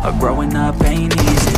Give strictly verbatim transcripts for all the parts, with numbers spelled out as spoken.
Uh, growing up ain't easy.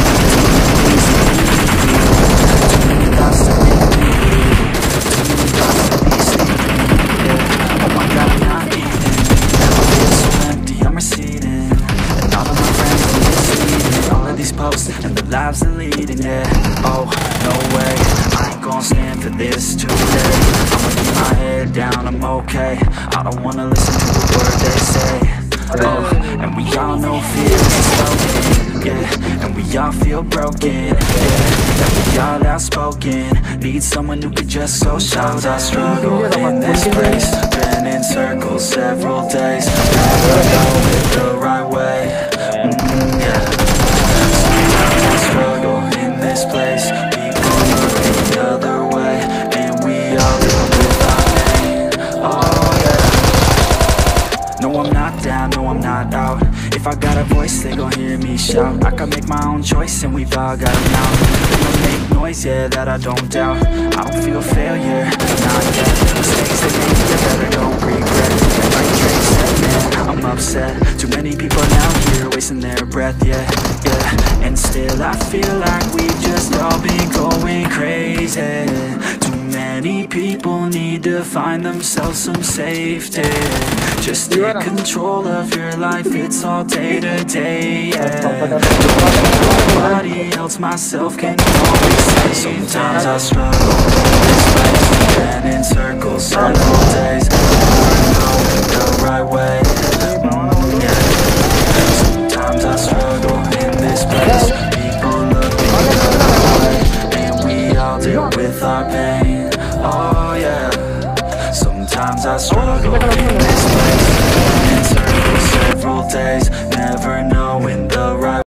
Too many thoughts to repeat. Too many thoughts to be sleeping. Yeah. Oh my God, I'm not leaving. I feel so empty, I'm receding. And all of my friends are misleading. All of these posts and the lives they're leading. Yeah. Oh, no way, I ain't gon' stand for this today. I'ma keep my head down, I'm okay. I don't wanna listen to a word they say. Oh, and we all know fear is spoken, yeah. And we all feel broken, yeah. And we all outspoken. Need someone who could just go shout. I struggle in this place, been in circles several days. Never know it the right way, mm, yeah. Sometimes I struggle in this place. People look the other way, and we all live with our pain. Oh yeah. No, I'm not down, no, I'm not out. If I got a voice, they gon' hear me shout. I can make my own choice, and we've all got it now. I'ma make noise, yeah, that I don't doubt. I don't feel failure, not yet. Mistakes they make, you better don't regret. Like Drake said, man, I'm upset. Too many people out here wasting their breath, yeah, yeah. And still I feel like we've just all been going crazy. Too many people need to find themselves some safety. Just take control of your life, it's all day to day, yeah. Don't need nobody else, myself can always say. Sometimes I struggle in this place, been in circles several days. Never know it the right way.